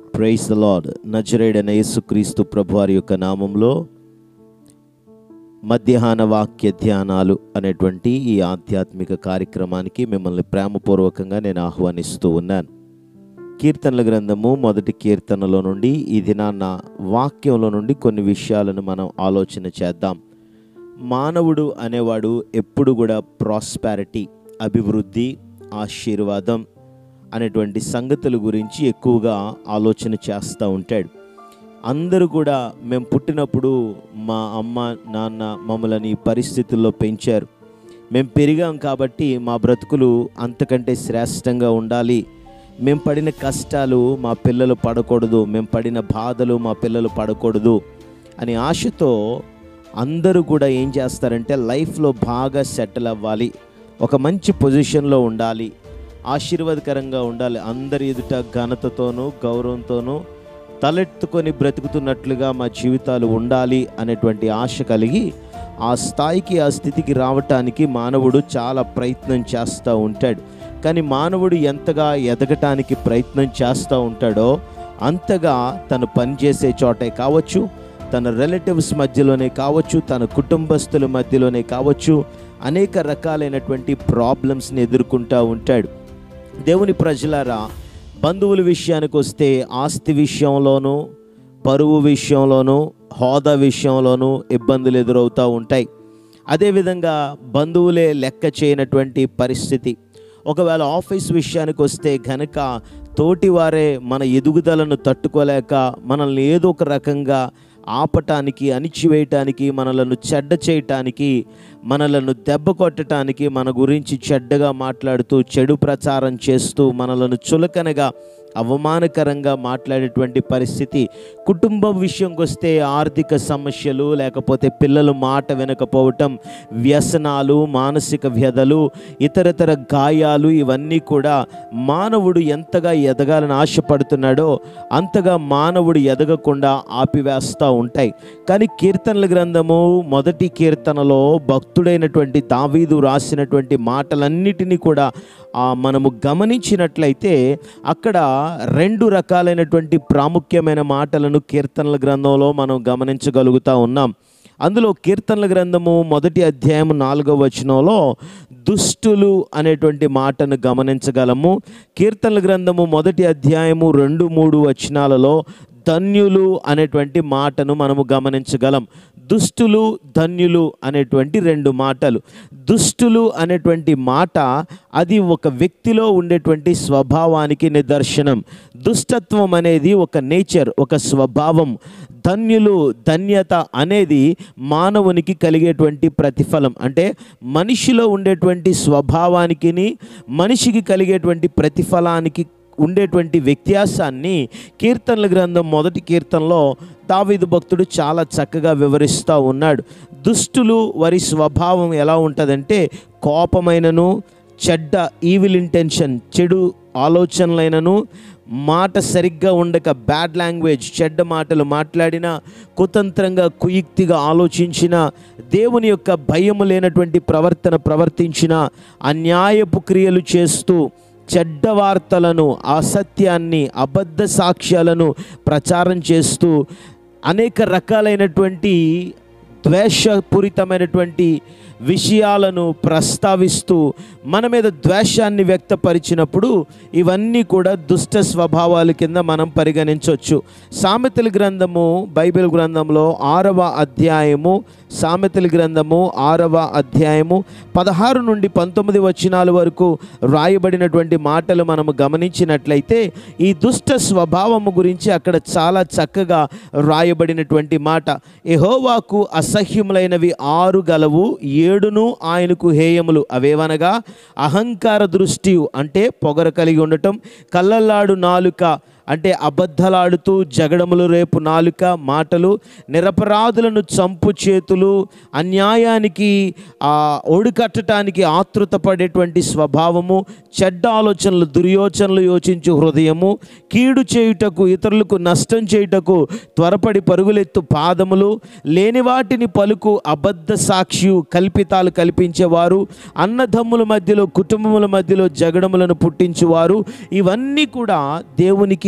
Praise the lord. నజరేయుడైన యేసుక్రీస్తు ప్రభువారి యొక్క నామంలో మధ్యాహ్న వాక్య ధ్యానాలు అనేటువంటి ఈ ఆధ్యాత్మిక కార్యక్రమానికి మిమ్మల్ని ప్రేమపూర్వకంగా నేను ఆహ్వానిస్తూ ఉన్నాను. కీర్తనల గ్రంథము 1వ కీర్తనలో నుండి ఈ దినాన్న వాక్యంలో నుండి కొన్ని విషయాలను మనం ఆలోచన చేద్దాం. మానవుడు అనేవాడు ఎప్పుడు కూడా ప్రాస్పారిటీ, అభివృద్ధి, ఆశీర్వాదం అనేటువంటి సంగతుల గురించి ఎక్కువగా ఆలోచన చేస్తూ ఉంటాడు. అందరూ కూడా మేము పుట్టినప్పుడు మా అమ్మ నాన్న మమ్మల్ని పరిస్థితుల్లో పెంచారు, మేము పెరిగాం కాబట్టి మా బ్రతుకులు అంతకంటే శ్రేష్టంగా ఉండాలి, మేము పడిన కష్టాలు మా పిల్లలు పడకూడదు, మేము పడిన బాధలు మా పిల్లలు పడకూడదు అనే ఆశతో అందరూ కూడా ఏం చేస్తారంటే లైఫ్లో బాగా సెటిల్ అవ్వాలి, ఒక మంచి పొజిషన్లో ఉండాలి, ఆశీర్వాదకరంగా ఉండాలి, అందరి ఎదుట ఘనతతోనూ గౌరవంతోనూ తలెత్తుకొని బ్రతుకుతున్నట్లుగా మా జీవితాలు ఉండాలి అనేటువంటి ఆశ కలిగి ఆ స్థాయికి, ఆ స్థితికి రావటానికి మానవుడు చాలా ప్రయత్నం చేస్తూ ఉంటాడు. కానీ మానవుడు ఎంతగా ఎదగటానికి ప్రయత్నం చేస్తూ ఉంటాడో అంతగా తను పనిచేసే చోటే కావచ్చు, తన రిలేటివ్స్ మధ్యలోనే కావచ్చు, తన కుటుంబస్తుల మధ్యలోనే కావచ్చు, అనేక రకాలైనటువంటి ప్రాబ్లమ్స్ని ఎదుర్కొంటూ ఉంటాడు. దేవుని ప్రజలారా, బంధువుల విషయానికి వస్తే ఆస్తి విషయంలోనూ, పరువు విషయంలోనూ, హోదా విషయంలోనూ ఇబ్బందులు ఎదురవుతూ ఉంటాయి. అదేవిధంగా బంధువులే లెక్క చేయనటువంటి పరిస్థితి. ఒకవేళ ఆఫీస్ విషయానికి వస్తే గనక తోటివారే మన ఎదుగుదలను తట్టుకోలేక మనల్ని ఏదో ఒక రకంగా ఆపటానికి, అణిచివేయటానికి, మనలను చెడ్డ చేయటానికి, మనలను దెబ్బ కొట్టడానికి, మన గురించి చెడ్డగా మాట్లాడుతూ, చెడు ప్రచారం చేస్తూ, మనలను చులకనగా అవమానకరంగా మాట్లాడేటువంటి పరిస్థితి. కుటుంబం విషయంకి వస్తే ఆర్థిక సమస్యలు, లేకపోతే పిల్లలు మాట వినకపోవటం, వ్యసనాలు, మానసిక వ్యధలు, ఇతరతర గాయాలు, ఇవన్నీ కూడా మానవుడు ఎంతగా ఎదగాలని ఆశపడుతున్నాడో అంతగా మానవుడు ఎదగకుండా ఆపివేస్తూ ఉంటాయి. కానీ కీర్తనల గ్రంథము 1వ కీర్తనలో భక్తుడైనటువంటి దావీదు రాసినటువంటి మాటలన్నిటినీ కూడా మనము గమనించినట్లయితే అక్కడ 2 రకాలైనటువంటి ప్రాముఖ్యమైన మాటలను కీర్తనల గ్రంథంలో మనం గమనించగలుగుతూ ఉన్నాం. అందులో కీర్తనల గ్రంథము 1వ అధ్యాయం 4వ వచనంలో దుష్టులు అనేటువంటి మాటను గమనించగలము. కీర్తనల గ్రంథము 1వ అధ్యాయము 2, 3 వచనాలలో ధన్యులు అనేటువంటి మాటను మనము గమనించగలం. దుష్టులు, ధన్యులు అనేటువంటి 2 మాటలు. దుష్టులు అనేటువంటి మాట అది ఒక వ్యక్తిలో ఉండేటువంటి స్వభావానికి నిదర్శనం. దుష్టత్వం అనేది ఒక నేచర్, ఒక స్వభావం. ధన్యులు, ధన్యత అనేది మానవునికి కలిగేటువంటి ప్రతిఫలం. అంటే మనిషిలో ఉండేటువంటి స్వభావానికి, మనిషికి కలిగేటువంటి ప్రతిఫలానికి ఉండేటువంటి వ్యత్యాసాన్ని కీర్తనల గ్రంథం 1వ కీర్తనలో దావీదు భక్తుడు చాలా చక్కగా వివరిస్తూ ఉన్నాడు. దుష్టులు వారి స్వభావం ఎలా ఉంటుందంటే కోపమైనను, చెడ్డ ఈవిల్ ఇంటెన్షన్, చెడు ఆలోచనలైనను, మాట సరిగ్గా ఉండక బ్యాడ్ లాంగ్వేజ్, చెడ్డ మాటలు మాట్లాడిన, కుతంత్రంగా కుయుక్తిగా ఆలోచించిన, దేవుని యొక్క భయము లేనటువంటి ప్రవర్తన ప్రవర్తించిన, అన్యాయపు క్రియలు చేస్తూ, చెడ్డ వార్తలను, అసత్యాన్ని, అబద్ధ సాక్ష్యాలను ప్రచారం చేస్తూ, అనేక రకాలైనటువంటి ద్వేషపూరితమైనటువంటి విషయాలను ప్రస్తావిస్తూ మన మీద ద్వేషాన్ని వ్యక్తపరిచినప్పుడు ఇవన్నీ కూడా దుష్ట స్వభావాల కింద మనం పరిగణించవచ్చు. సామెతల గ్రంథము, బైబిల్ గ్రంథంలో 6వ అధ్యాయము, సామెతల గ్రంథము 6వ అధ్యాయము 16 నుండి 19 వచనాల వరకు రాయబడినటువంటి మాటలు మనము గమనించినట్లయితే ఈ దుష్ట స్వభావము గురించి అక్కడ చాలా చక్కగా రాయబడినటువంటి మాట. యెహోవాకు అసహ్యములైనవి 6 గలవు, 7 ఆయనకు హేయములు. అవేవనగా అహంకార దృష్టి అంటే పొగర కలిగి ఉండటం, కళ్ళల్లాడు నాలుక అంటే అబద్ధలాడుతూ జగడములు రేపు నాలుక మాటలు, నిరపరాధులను చంపు చేతులు, అన్యాయానికి ఒడికట్టడానికి ఆతృత పడేటువంటి స్వభావము, చెడ్డ ఆలోచనలు, దుర్యోచనలు యోచించు హృదయము, కీడు చేయుటకు, ఇతరులకు నష్టం చేయుటకు త్వరపడి పరుగులెత్తు పాదములు, లేని వాటిని పలుకు అబద్ధ సాక్షి, కల్పితాలు కల్పించేవారు, అన్నదమ్ముల మధ్యలో కుటుంబముల మధ్యలో జగడములను పుట్టించువారు. ఇవన్నీ కూడా దేవునికి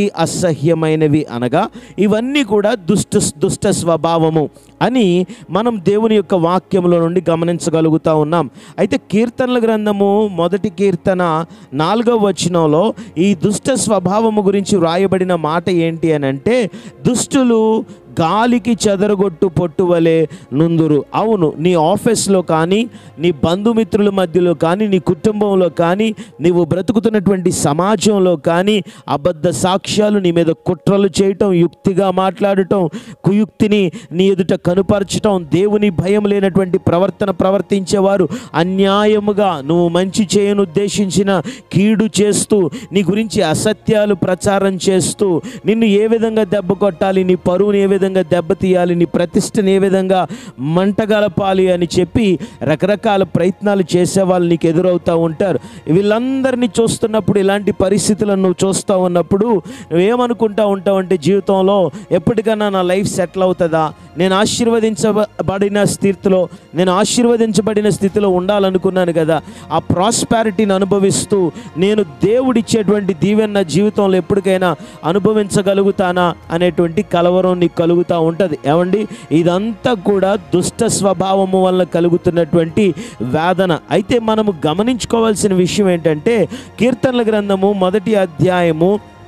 దేవునికి అసహ్యమైనవి అనగా ఇవన్నీ కూడా దుష్ట స్వభావము అని మనం దేవుని యొక్క వాక్యంలో నుండి గమనించగలుగుతా ఉన్నాం. అయితే కీర్తనల గ్రంథము 1 కీర్తన 4వ వచనంలో ఈ దుష్ట స్వభావము గురించి వ్రాయబడిన మాట ఏంటి అని అంటే, దుష్టులు గాలికి చెదరగొట్టు పొట్టువలే నుందురు. అవును, నీ ఆఫీస్లో కానీ, నీ బంధుమిత్రుల మధ్యలో కానీ, నీ కుటుంబంలో కానీ, నీవు బ్రతుకుతున్నటువంటి సమాజంలో కానీ అబద్ధ సాక్ష్యాలు, నీ మీద కుట్రలు చేయటం, యుక్తిగా మాట్లాడటం, కుయుక్తిని నీ ఎదుట కనుపరచటం, దేవుని భయం లేనటువంటి ప్రవర్తన ప్రవర్తించేవారు అన్యాయముగా నువ్వు మంచి చేయను ఉద్దేశించిన కీడు చేస్తూ, నీ గురించి అసత్యాలు ప్రచారం చేస్తూ, నిన్ను ఏ విధంగా దెబ్బ కొట్టాలి, నీ పరువుని ఏ విధంగా దెబ్బతీయాలి, నీ ప్రతిష్టను ఏ విధంగా మంటగలపాలి అని చెప్పి రకరకాల ప్రయత్నాలు చేసే వాళ్ళు నీకు ఎదురవుతూ ఉంటారు. వీళ్ళందరినీ చూస్తున్నప్పుడు, ఇలాంటి పరిస్థితులను నువ్వు చూస్తూ ఉన్నప్పుడు నువ్వేమనుకుంటా ఉంటావు అంటే, జీవితంలో ఎప్పటికైనా నా లైఫ్ సెటిల్ అవుతుందా, నేను ఆశీర్వదించబడిన స్థితిలో ఉండాలనుకున్నాను కదా, ఆ ప్రాస్పారిటీని అనుభవిస్తూ నేను దేవుడిచ్చేటువంటి దీవెన నా జీవితంలో ఎప్పటికైనా అనుభవించగలుగుతానా అనేటువంటి కలవరం నీకు కలుగుతూ ఉంటుంది. ఏమండి, ఇదంతా కూడా దుష్ట స్వభావము వల్ల కలుగుతున్నటువంటి వేదన. అయితే మనము గమనించుకోవాల్సిన విషయం ఏంటంటే, కీర్తనల గ్రంథము 1వ అధ్యాయము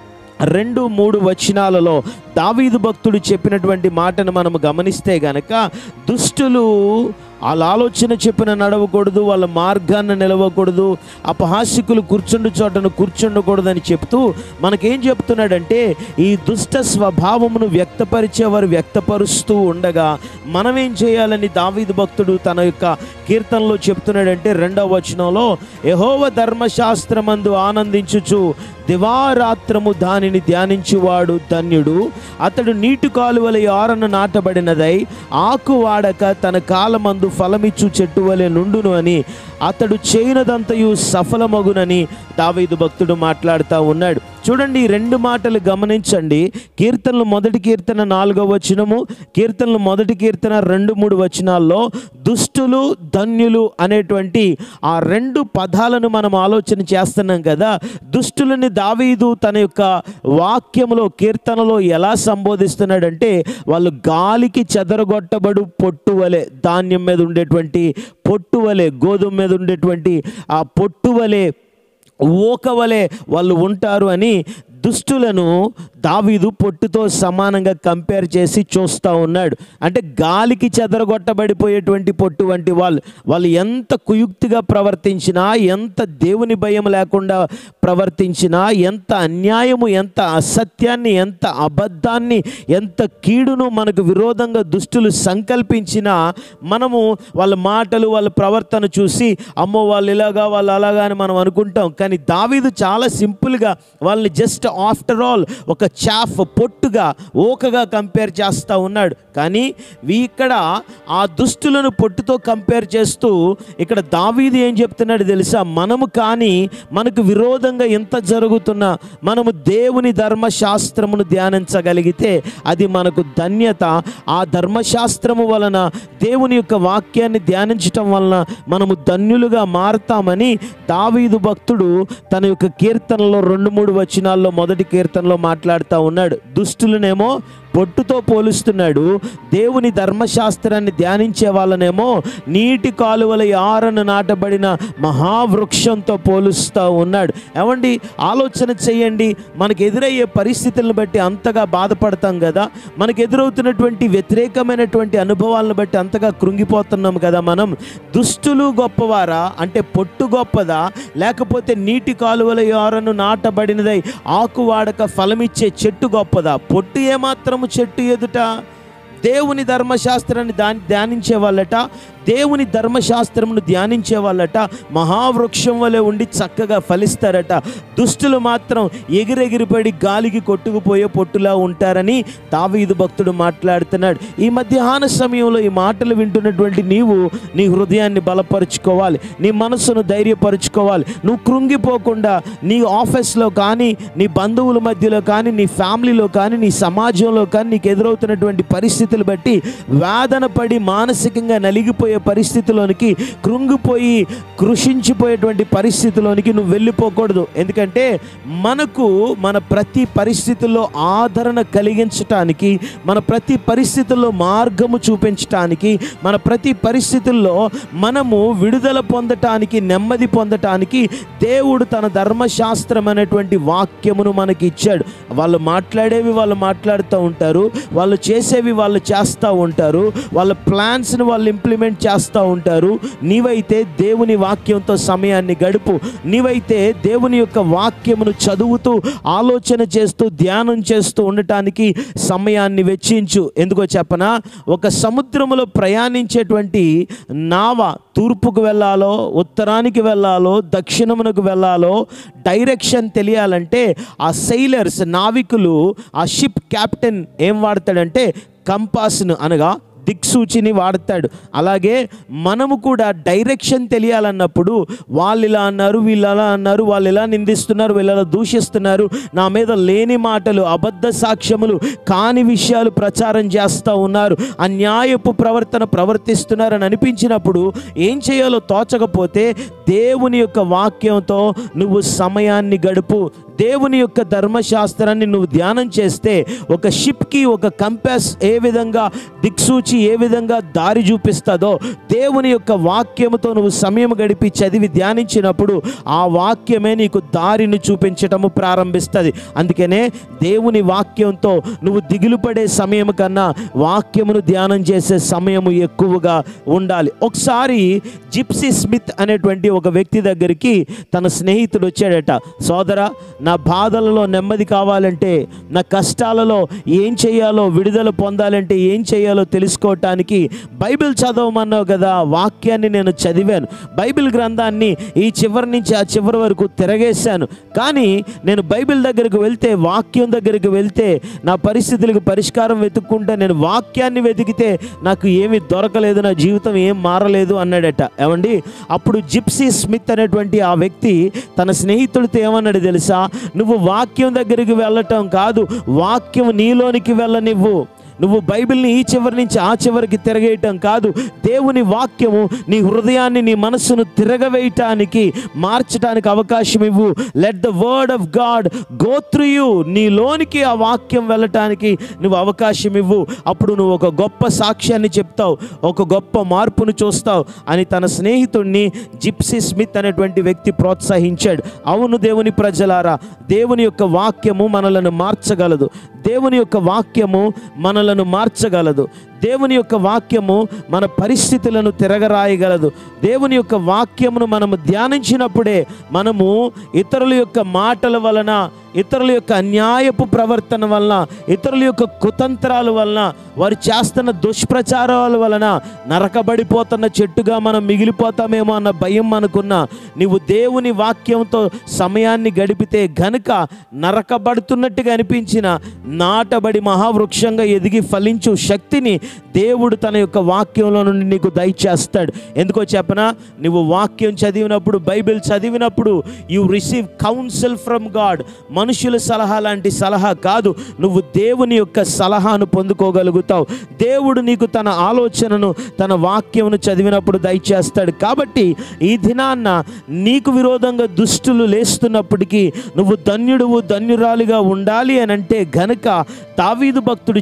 2-3 వచనాలలో దావీదు భక్తుడు చెప్పినటువంటి మాటను మనము గమనిస్తే గనక, దుష్టులు వాళ్ళ ఆలోచన చెప్పిన నడవకూడదు, వాళ్ళ మార్గాన్ని నిలవకూడదు, అపహాస్యకులు కూర్చుండు చోటను కూర్చుండకూడదు అని చెప్తూ మనకేం చెప్తున్నాడంటే, ఈ దుష్ట స్వభావమును వ్యక్తపరిచేవారు వ్యక్తపరుస్తూ ఉండగా మనమేం చేయాలని దావీదు భక్తుడు తన యొక్క కీర్తనలో చెప్తున్నాడంటే, 2వ వచనంలో, యెహోవా ధర్మశాస్త్రమందు ఆనందించుచు దివారాత్రము దానిని ధ్యానించువాడు ధన్యుడు. అతడు నీటి కాలువల ఆరను నాటబడినదై ఆకు వాడక తన కాలమందు ఫలమిచ్చు చెట్టు వలె నుండును అని, అతడు చేయనదంతయు సఫలమగునని దావీదు భక్తుడు మాట్లాడుతూ ఉన్నాడు. చూడండి, ఈ 2 మాటలు గమనించండి. కీర్తనలు 1 కీర్తన 4వ వచనము, కీర్తనలు 1 కీర్తన 2-3 వచనాల్లో దుష్టులు ధన్యులు అనేటువంటి ఆ 2 పదాలను మనం ఆలోచన చేస్తున్నాం కదా. దుష్టులని దావీదు తన యొక్క వాక్యములో, కీర్తనలో ఎలా సంబోధిస్తున్నాడంటే, వాళ్ళు గాలికి చెదరగొట్టబడు పొట్టువలే, ధాన్యం మీద ఉండేటువంటి పొట్టువలే, గోధుమ మీద ఉండేటువంటి ఆ పొట్టువలే, ఓకవలే వాళ్ళు ఉంటారు అని దుష్టులను దావీదు పొట్టుతో సమానంగా కంపేర్ చేసి చూస్తూ ఉన్నాడు. అంటే గాలికి చెదరగొట్టబడిపోయేటువంటి పొట్టు వంటి వాళ్ళు ఎంత కుయుక్తిగా ప్రవర్తించినా, ఎంత దేవుని భయం లేకుండా ప్రవర్తించినా, ఎంత అన్యాయము, ఎంత అసత్యాన్ని, ఎంత అబద్ధాన్ని, ఎంత కీడును మనకు విరోధంగా దుష్టులు సంకల్పించినా మనము వాళ్ళ మాటలు, వాళ్ళ ప్రవర్తన చూసి అమ్మో వాళ్ళు ఇలాగా, వాళ్ళు అలాగా అని మనం అనుకుంటాం. కానీ దావీదు చాలా సింపుల్గా వాళ్ళని జస్ట్ ఆఫ్టర్ ఆల్ ఒక చాఫ్, పొట్టుగా, ఓకగా కంపేర్ చేస్తూ ఉన్నాడు. కానీ ఇక్కడ ఆ దుష్టులను పొట్టుతో కంపేర్ చేస్తూ ఇక్కడ దావీదు ఏం చెప్తున్నాడు తెలుసా, మనము కానీ మనకు విరోధంగా ఎంత జరుగుతున్నా మనము దేవుని ధర్మశాస్త్రమును ధ్యానించగలిగితే అది మనకు ధన్యత. ఆ ధర్మశాస్త్రము వలన, దేవుని యొక్క వాక్యాన్ని ధ్యానించటం వలన మనము ధన్యులుగా మారతామని దావీదు భక్తుడు తన యొక్క కీర్తనలో 2-3 వచనాల్లో 1 కీర్తనలో మాట్లాడుతూ ఉన్నాడు. దుష్టులనేమో పొట్టుతో పోలుస్తున్నాడు, దేవుని ధర్మశాస్త్రాన్ని ధ్యానించే వాళ్ళనేమో నీటి కాలువల ఆరను నాటబడిన మహావృక్షంతో పోలుస్తూ ఉన్నాడు. ఏమండి, ఆలోచన చేయండి. మనకు ఎదురయ్యే పరిస్థితులను బట్టి అంతగా బాధపడతాం కదా, మనకు ఎదురవుతున్నటువంటి వ్యతిరేకమైనటువంటి అనుభవాలను బట్టి అంతగా కృంగిపోతున్నాం కదా. మనం దుష్టులు గొప్పవారా అంటే పొట్టు గొప్పదా, లేకపోతే నీటి కాలువల ఆరను నాటబడినదై ఆకు వాడక ఫలమిచ్చే చెట్టు గొప్పదా? పొట్టు ఏమాత్రం చెట్టు ఎదుట దేవుని ధర్మశాస్త్రాన్ని ధ్యానించే వాళ్ళట, దేవుని ధర్మశాస్త్రమును ధ్యానించే వాళ్ళట మహావృక్షం వలె ఉండి చక్కగా ఫలిస్తారట. దుష్టులు మాత్రం ఎగిరెగిరిపడి గాలికి కొట్టుకుపోయే పొట్టులా ఉంటారని దావీదు భక్తుడు మాట్లాడుతున్నాడు. ఈ మధ్యాహ్న సమయంలో ఈ మాటలు వింటున్నటువంటి నీవు నీ హృదయాన్ని బలపరుచుకోవాలి, నీ మనసును ధైర్యపరుచుకోవాలి. నువ్వు కృంగిపోకుండా నీ ఆఫీస్లో కానీ, నీ బంధువుల మధ్యలో కానీ, నీ ఫ్యామిలీలో కానీ, నీ సమాజంలో కానీ నీకు ఎదురవుతున్నటువంటి పరిస్థితులు బట్టి వేదన పడి మానసికంగా నలిగిపోయే కుంగిపోయే పరిస్థితిలోనికి, కృంగిపోయి కృషించిపోయేటువంటి పరిస్థితిలోనికి నువ్వు వెళ్ళిపోకూడదు. ఎందుకంటే మనకు మన ప్రతి పరిస్థితుల్లో ఆదరణ కలిగించటానికి, మన ప్రతి పరిస్థితుల్లో మార్గము చూపించటానికి, మన ప్రతి పరిస్థితుల్లో మనము విడుదల పొందటానికి, నెమ్మది పొందటానికి దేవుడు తన ధర్మశాస్త్రం అనేటువంటి వాక్యమును మనకి ఇచ్చాడు. వాళ్ళు మాట్లాడేవి వాళ్ళు మాట్లాడుతూ ఉంటారు, వాళ్ళు చేసేవి వాళ్ళు చేస్తూ ఉంటారు, వాళ్ళ ప్లాన్స్ని వాళ్ళు ఇంప్లిమెంట్ చేస్తూ ఉంటారు. నీవైతే దేవుని వాక్యంతో సమయాన్ని గడుపు. నీవైతే దేవుని యొక్క వాక్యమును చదువుతూ, ఆలోచన చేస్తూ, ధ్యానం చేస్తూ ఉండటానికి సమయాన్ని వెచ్చించు. ఎందుకో చెప్పనా, ఒక సముద్రములో ప్రయాణించేటువంటి నావ తూర్పుకు వెళ్ళాలో, ఉత్తరానికి వెళ్ళాలో, దక్షిణమునకు వెళ్ళాలో డైరెక్షన్ తెలియాలంటే ఆ సెయిలర్స్, నావికులు, ఆ షిప్ క్యాప్టెన్ ఏం వాడతాడంటే కంపాస్ను, అనగా దిక్సూచిని వాడతాడు. అలాగే మనము కూడా డైరెక్షన్ తెలియాలన్నప్పుడు వాళ్ళు ఇలా అన్నారు, వీళ్ళు అలా అన్నారు, వాళ్ళు ఇలా నిందిస్తున్నారు, వీళ్ళు అలా దూషిస్తున్నారు, నా మీద లేని మాటలు, అబద్ధ సాక్ష్యములు, కాని విషయాలు ప్రచారం చేస్తూ ఉన్నారు, అన్యాయపు ప్రవర్తన ప్రవర్తిస్తున్నారు అని అనిపించినప్పుడు ఏం చేయాలో తోచకపోతే దేవుని యొక్క వాక్యంతో నువ్వు సమయాన్ని గడుపు. దేవుని యొక్క ధర్మశాస్త్రాన్ని నువ్వు ధ్యానం చేస్తే ఒక షిప్కి ఒక కంపాస్ ఏ విధంగా దిక్సూచి ఏ విధంగా దారి చూపిస్తుందో, దేవుని యొక్క వాక్యముతో నువ్వు సమయం గడిపి చదివి ధ్యానించినప్పుడు ఆ వాక్యమే నీకు దారిని చూపించటము ప్రారంభిస్తుంది. అందుకనే దేవుని వాక్యంతో నువ్వు దిగులు పడే సమయం కన్నా వాక్యమును ధ్యానం చేసే సమయము ఎక్కువగా ఉండాలి. ఒకసారి జిప్సీ స్మిత్ అనేటువంటి ఒక వ్యక్తి దగ్గరికి తన స్నేహితుడు వచ్చాడట. సోదరా, నా బాధలలో నెమ్మది కావాలంటే, నా కష్టాలలో ఏం చేయాలో, విడుదల పొందాలంటే ఏం చేయాలో తెలుసుకోవటానికి బైబిల్ చదవమన్నావు కదా, వాక్యాన్ని నేను చదివాను, బైబిల్ గ్రంథాన్ని ఈ చివరి నుంచి ఆ చివరి వరకు తిరగేశాను, కానీ నేను బైబిల్ దగ్గరికి వెళ్తే, వాక్యం దగ్గరికి వెళ్తే నా పరిస్థితులకు పరిష్కారం వెతుక్కుంటే, నేను వాక్యాన్ని వెతికితే నాకు ఏమీ దొరకలేదు, నా జీవితం ఏం మారలేదు అన్నాడట. ఏమండి, అప్పుడు జిప్సీ స్మిత్ అనేటువంటి ఆ వ్యక్తి తన స్నేహితుడితో ఏమన్నాడు తెలుసా, నువ్వు వాక్యం దగ్గరికి వెళ్ళటం కాదు, వాక్యం నీలోనికి వెళ్ళనివ్వు. నువ్వు బైబిల్ని ఈ చివరి నుంచి ఆ చివరికి తిరగేయటం కాదు, దేవుని వాక్యము నీ హృదయాన్ని, నీ మనస్సును తిరగవేయటానికి, మార్చడానికి అవకాశం ఇవ్వు. Let the word of God go through you. నీలోనికి ఆ వాక్యం వెళ్ళటానికి నువ్వు అవకాశం ఇవ్వు. అప్పుడు నువ్వు ఒక గొప్ప సాక్ష్యాన్ని చెప్తావు, ఒక గొప్ప మార్పును చూస్తావు అని తన స్నేహితుడిని జిప్సీ స్మిత్ అనేటువంటి వ్యక్తి ప్రోత్సహించాడు. అవును దేవుని ప్రజలారా, దేవుని యొక్క వాక్యము మనలను మార్చగలదు. దేవుని యొక్క వాక్యము మనలను మార్చగలదు. దేవుని యొక్క వాక్యము మన పరిస్థితులను తిరగరాయగలదు. దేవుని యొక్క వాక్యమును మనము ధ్యానించినప్పుడే మనము ఇతరుల యొక్క మాటల వలన, ఇతరుల యొక్క అన్యాయపు ప్రవర్తన వలన, ఇతరుల యొక్క కుతంత్రాల వలన, వారు చేస్తున్న దుష్ప్రచారాల వలన నరకబడిపోతున్న చెట్టుగా మనం మిగిలిపోతామేమో అన్న భయం మనకున్నా, నీవు దేవుని వాక్యంతో సమయాన్ని గడిపితే గనుక నరకబడుతున్నట్టుగా అనిపించిన నాటబడి మహావృక్షంగా ఎదిగి ఫలించు శక్తిని దేవుడు తన యొక్క వాక్యంలో నుండి నీకు దయచేస్తాడు. ఎందుకో చెప్పనా, నువ్వు వాక్యం చదివినప్పుడు, బైబిల్ చదివినప్పుడు you receive counsel from God. మనుషుల సలహా లాంటి సలహా కాదు, నువ్వు దేవుని యొక్క సలహాను పొందుకోగలుగుతావు. దేవుడు నీకు తన ఆలోచనను, తన వాక్యమును చదివినప్పుడు దయచేస్తాడు. కాబట్టి ఈ దినాన్న నీకు విరోధంగా దుష్టులు లేస్తున్నప్పటికీ నువ్వు ధన్యుడువు, ధన్యురాలిగా ఉండాలి అని అంటే గనుక దావీదు భక్తుడు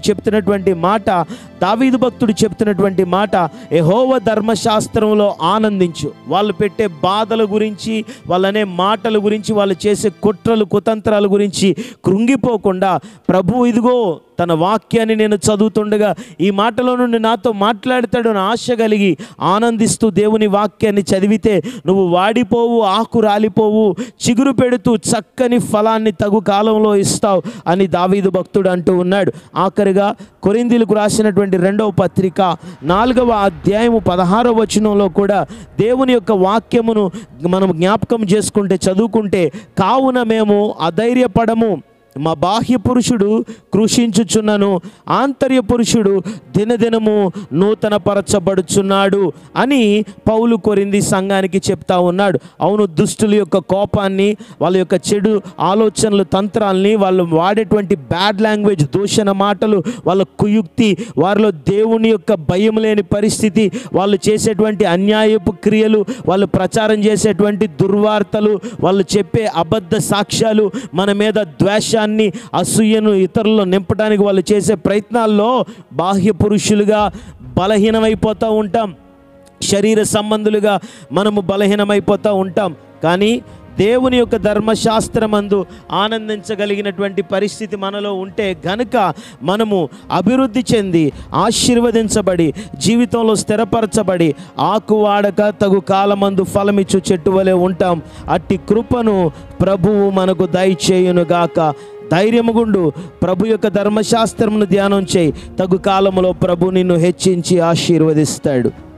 చెప్తున్నటువంటి మాట యెహోవా ధర్మశాస్త్రంలో ఆనందించు. వాళ్ళు పెట్టే బాధల గురించి, వాళ్ళనే మాటల గురించి, వాళ్ళు చేసే కుట్రలు కుతంత్రాల గురించి కృంగిపోకుండా, ప్రభు ఇదిగో తన వాక్యాన్ని నేను చదువుతుండగా ఈ మాటలో నుండి నాతో మాట్లాడతాడు అని ఆశ కలిగి ఆనందిస్తూ దేవుని వాక్యాన్ని చదివితే నువ్వు వాడిపోవు, ఆకు రాలిపోవు, చిగురు పెడుతూ చక్కని ఫలాన్ని తగు కాలంలో ఇస్తావు అని దావీదు భక్తుడు అంటూ ఉన్నాడు. ఆఖరిగా కొరింథీయులకు రాసినటువంటి 2వ పత్రిక 4వ అధ్యాయము 16వ వచనంలో కూడా దేవుని యొక్క వాక్యమును మనం జ్ఞాపకం చేసుకుంటే, చదువుకుంటే, కావున మేము అధైర్యపడము, మా బాహ్య పురుషుడు కృషించుచున్నను, ఆంతర్య పురుషుడు దినదినము నూతన పరచబడుచున్నాడు అని పౌలు కొరింథీ సంఘానికి చెప్తా ఉన్నాడు. అవును, దుష్టుల యొక్క కోపాన్ని, వాళ్ళ యొక్క చెడు ఆలోచనలు, తంత్రాలని, వాళ్ళు వాడేటువంటి బ్యాడ్ లాంగ్వేజ్, దూషణ మాటలు, వాళ్ళ కుయుక్తి, వారిలో దేవుని యొక్క భయం లేని పరిస్థితి, వాళ్ళు చేసేటువంటి అన్యాయపు క్రియలు, వాళ్ళు ప్రచారం చేసేటువంటి దుర్వార్తలు, వాళ్ళు చెప్పే అబద్ధ సాక్ష్యాలు, మన మీద ద్వేషాన్ని, అసూయను ఇతరుల్లో నింపడానికి వాళ్ళు చేసే ప్రయత్నాల్లో బాహ్య పురుషులుగా బలహీనమైపోతూ ఉంటాం. శరీర సంబంధులుగా మనము బలహీనమైపోతూ ఉంటాం. కానీ దేవుని యొక్క ధర్మశాస్త్రమందు ఆనందించగలిగినటువంటి పరిస్థితి మనలో ఉంటే గనుక మనము అభివృద్ధి చెంది, ఆశీర్వదించబడి, జీవితంలో స్థిరపరచబడి, ఆకువాడక తగు కాలమందు ఫలమిచ్చు చెట్టు వలె ఉంటాం. అట్టి కృపను ప్రభువు మనకు దయచేయునుగాక. ధైర్యముగుండు, ప్రభు యొక్క ధర్మశాస్త్రమును ధ్యానం చేయి. తగు కాలములో ప్రభు నిన్ను హెచ్చించి ఆశీర్వదిస్తాడు.